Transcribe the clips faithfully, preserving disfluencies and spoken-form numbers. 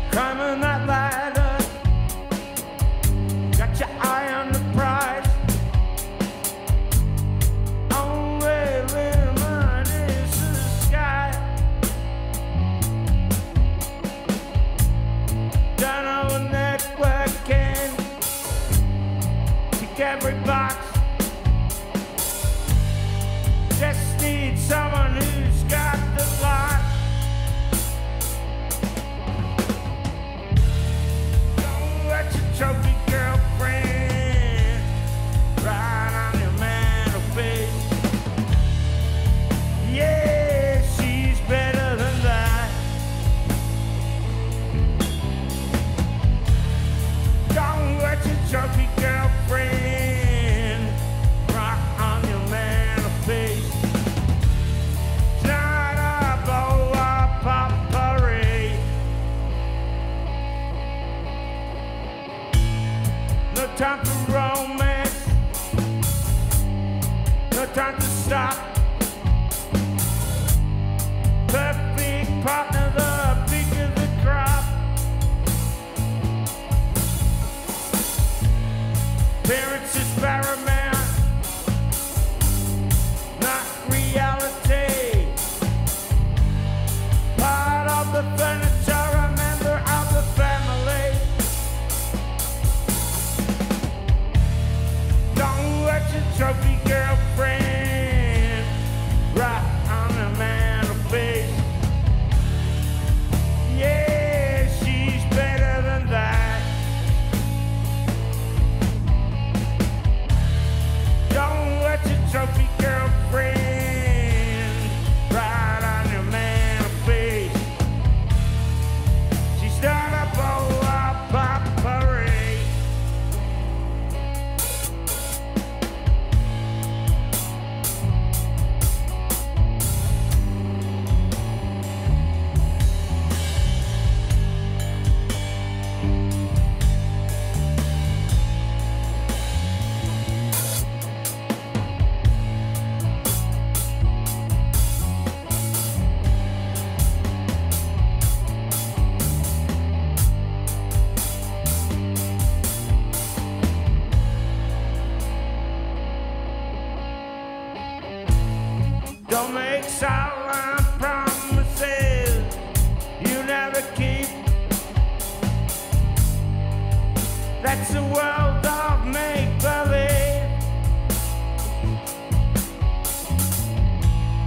climbing that ladder, got your eye on the prize. Only limit is the sky. Done all the networking, tick every box. Just need someone who's got the lot. Don't let your trophy girlfriend ride on your mantelpiece. Yeah, she's better than that. Don't let your trophy girlfriend rock on your mantelpiece. No time for romance, no time to stop. Perfect partner, the bigger the crop. Parents is paramount, not reality. Part of the furniture, a member of the family. Don't let your trophy girlfriend rock on the mantelpiece. Yeah, she's better than that. Don't let your trophy girlfriend ride on your mantelpiece. She's not a bowl of potpourri. Don't make solemn promises you never keep. That's a world of make-believe.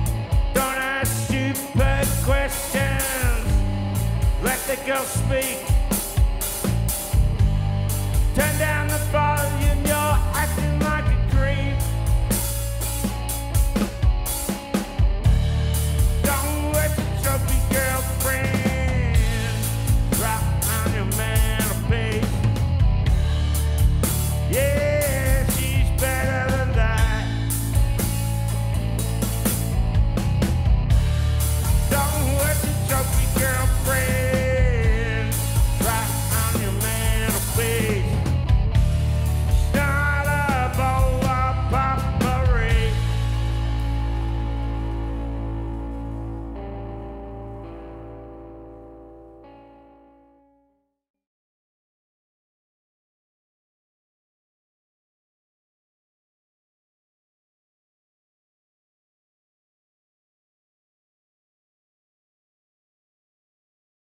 Don't ask stupid questions, let the girl speak.